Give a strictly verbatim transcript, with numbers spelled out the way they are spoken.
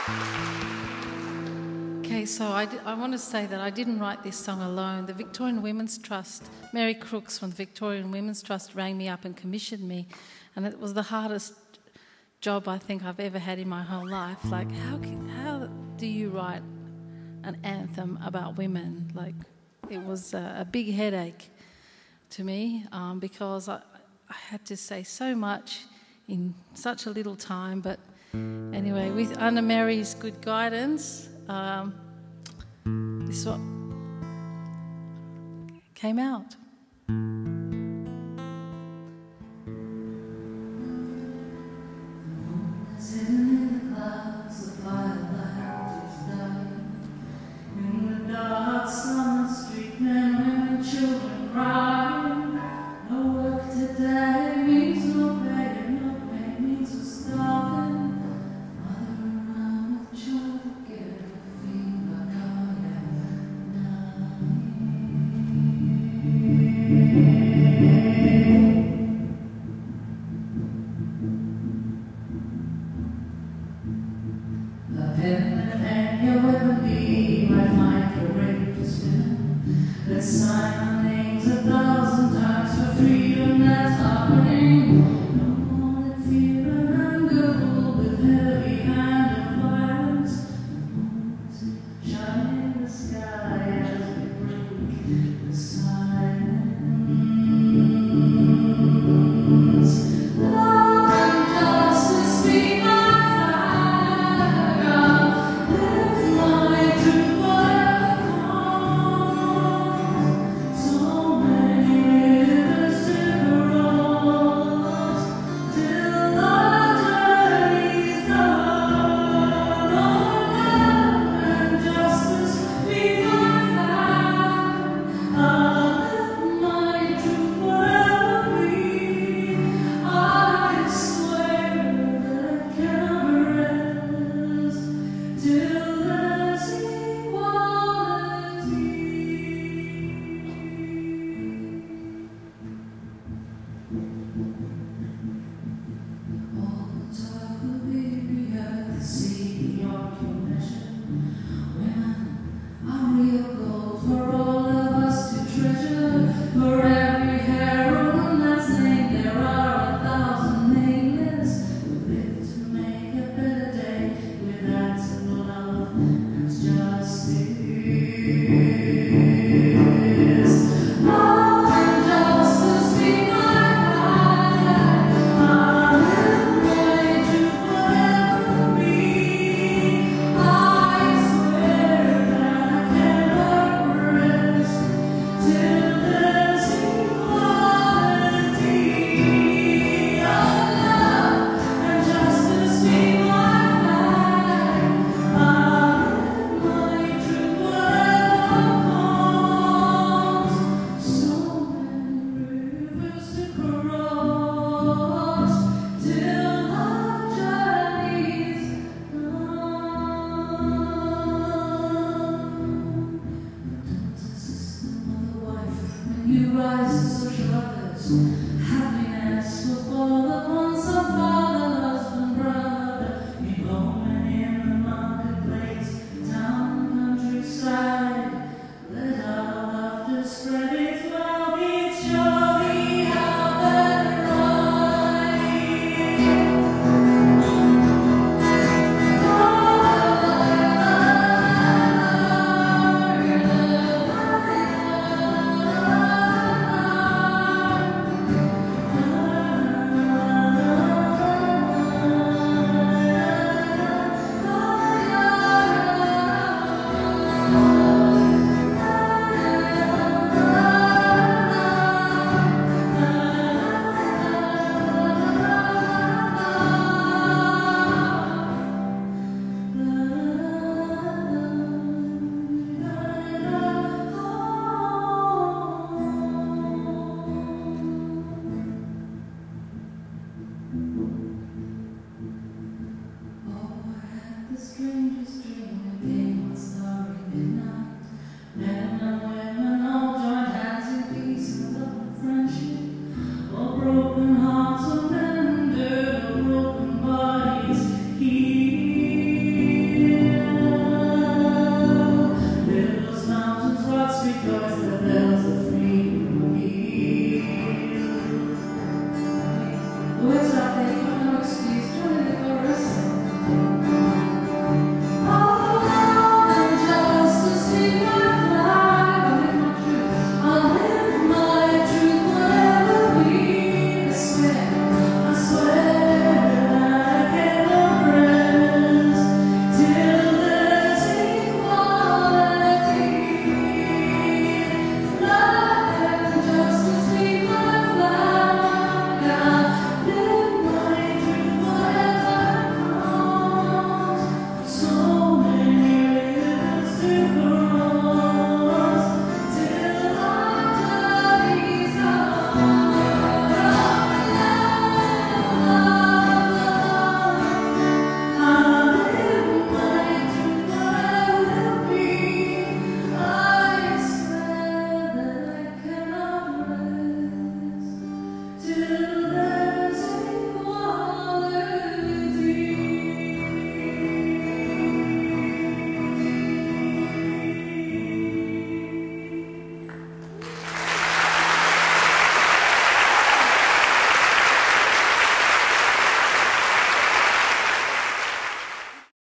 Okay, so I, d- I want to say that I didn't write this song alone. The Victorian Women's Trust, Mary Crooks from the Victorian Women's Trust rang me up and commissioned me, and it was the hardest job I think I've ever had in my whole life. Like, how can, how do you write an anthem about women? Like, it was a, a big headache to me um, because I, I had to say so much in such a little time. But anyway, with under Mary's good guidance, um, this what came out. Let's sign the names of the